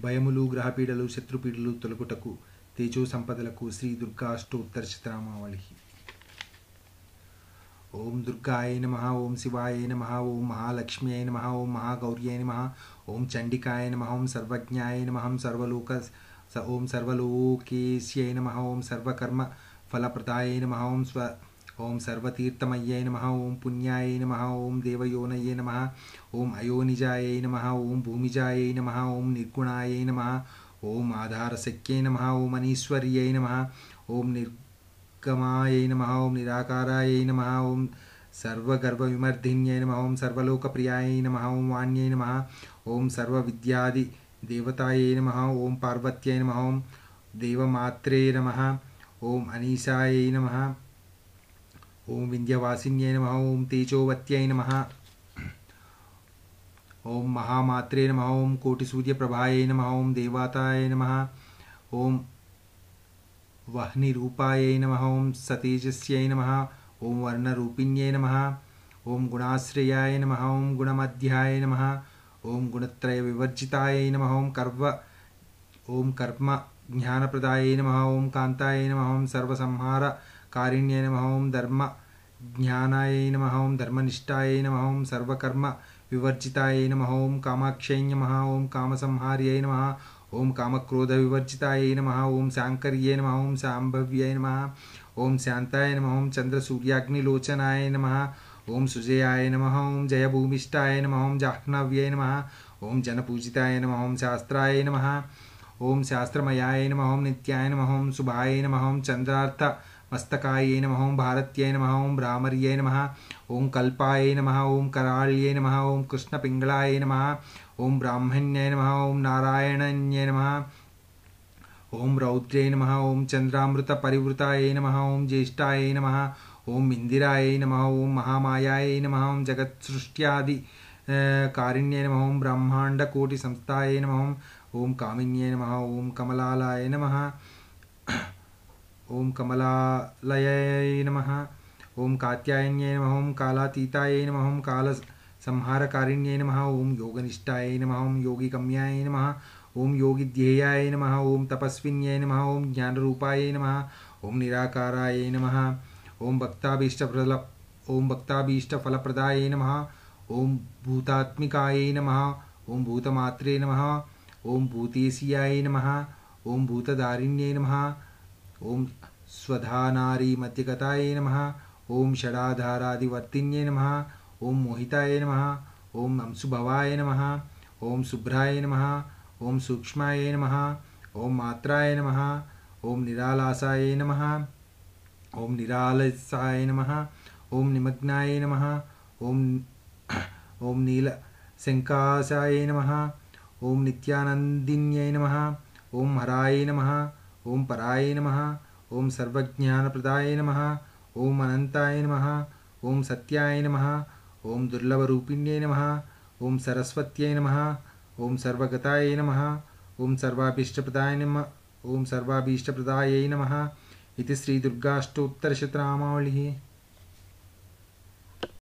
భయములు గ్రహపీడలు శత్రుపీడలు తొలగుటకు తేజో సంపదలకు శ్రీ దుర్గా అష్టోత్తర శతనామావళి. ఓం దుర్గాయ నమః, ఓం శివాయ నమః, ఓం మహాలక్ష్మ్యై నమః, ఓం మహాగౌర్యై నమః, ఓం చండికాయ నమః, ఓం సర్వజ్ఞాయ నమః, ఓం సర్వలోకేశ్యై నమః, ఓం సర్వకర్మ ఫలప్రదాయ నమః, ఓం సర్వతీర్థమయ్యై నమః, ఓం పుణ్యాయ నమః, ఓం దేవయోనయే నమః, ఓం అయోనిజాయ నమః, ఓం భూమిజాయ నమః, ఓం నిర్గుణాయ నమః, ఓం ఆధారశక్యై నమః, ఓం అనీశ్వర్యై నమః, ఓం నిర్గమాయ నమః, ఓం నిరాకారాయ నమః, ఓం సర్వగర్భవిమర్ధిన్యై నమః, ఓం సర్వలోకప్రియాయ నమః, ఓం వాణ్యై నమః, ఓం సర్వవిద్యాది దేవతాయై నమః, ఓం పార్వత్యై నమః, ఓం దేవమాత్రే నమః, ఓం అనీశాయ నమః, ఓం వింధ్యవాసిన్యై నమః, ఓం తేజోవత్యై నమః, ఓం మహామాత్రే నమః, ఓం కోటిసూర్యప్రభాయై నమః, ఓం దేవతాయ నమః, ఓం వహ్నిరూపాయై నమః, ఓం సతేజస్యై నమః, ఓం వర్ణరూపిణ్యై నమః, ఓం గుణాశ్రయాయ నమః, ఓం గుణమధ్యాయ నమః, ఓం గుణత్రయ వివర్జితాయై నమః, ఓం కర్మ జ్ఞానప్రదాయై నమః, ఓం కాంతాయ నమః, ఓం సర్వసంహార కారిణ్యై నమః, ఓం ధర్మ జ్ఞానాయ నమః, ఓం ధర్మనిష్టాయ నమః, ఓం సర్వకర్మ వివర్జితాయ నమః, ఓం కామాక్షై నమః, ఓం కామసంహార్యై నమః, ఓం కామక్రోధ వివర్జితాయ నమః, ఓం శాంకర్యై నమః, ఓం శాంభవ్యై నమః, ఓం శాంతాయ నమః, ఓం చంద్రసూర్యాగ్నిలోచనాయ నమః, ఓం సుజయాయ నమః, ఓం జయభూమిష్టాయ నమః, ఓం జాహ్నవ్యై నమః, ఓం జనపూజితాయ నమః, ఓం శాస్త్రాయ నమః, ఓం శాస్త్రమయాయ నమః, ఓం నిత్యాయ నమః, ఓం శుభాయ నమః, ఓం చంద్రార్థ మస్తకాయ నమః, ఓం భారత్యై నమః, ఓం భ్రామర్యై నమః, ఓం కల్పాయ నమః, ఓం కరాళ్యై నమః, ఓం కృష్ణపింగళాయ నమః, ఓం బ్రాహ్మణ్యై నమః, ఓం నారాయణన్యై నమః, ఓం రౌద్ర్యై నమః, ఓం చంద్రామృత పరివృతాయ నమః, ఓం జ్యేష్ఠాయ నమః, ఓం ఇందిరాయ నమః, ఓం మహామాయాయ నమః, ఓం జగత్సృష్ట్యాది కారిణ్యై నమః, ఓం బ్రహ్మాండకోటి సంస్థాయ నమః, ఓం కామిన్యై నమః, ఓం కమలాలాయ నమః, ఓం కమలాలయాయ నమః, ఓం కాత్యాయన్యై నమః, ఓం కాలాతీతాయ నమః, ఓం కాల సంహారకారిణ్యై నమః, ఓం యోగనిష్టాయ నమః, ఓం యోగిగమ్యాయ నమః, ఓం యోగిధ్యేయాయ నమః, ఓం తపస్విన్యై నమః, ఓం జ్ఞానరూపాయ నమః, ఓం నిరాకారాయ నమః, ఓం భక్తాభీష్టఫలప్రదాయ నమః, ఓం భూతాత్మికాయ నమః, ఓం భూతమాత్రే నమః, ఓం భూతేశియాయ నమః, ఓం భూతధారిణ్యై నమః, ఓం స్వధానారీ మధ్యగతాయ నమః, ఓం షడాధారాదివర్తిన్యై నమః, ఓం మోహితాయ నమః, ఓం అంశుభవాయ నమః, ఓం శుభ్రాయ నమః, ఓం సూక్ష్మాయ నమః, ఓం మాత్రాయ నమః, ఓం నిరాలాసాయ నమః, ఓం నిరాలసాయ నమః, ఓం నిమగ్నాయ నమః, ఓం నీలశంకాసాయ నమః, ఓం నిత్యానందిన్యై నమః, ఓం హరాయ నమః, ఓం పరాయ నమః, ఓం సర్వజ్ఞానప్రదాయ నమః, ఓం అనంతాయ నమః, ఓం సత్యాయ నమః, ఓం దుర్లభరూపిణ్యై నమః, ఓం సరస్వత్యై నమః, ఓం సర్వగతాయ నమః, ఓం సర్వాభీష్టప్రదాయై నమః. ఇది శ్రీ దుర్గాష్టోత్తరశతనామావళి.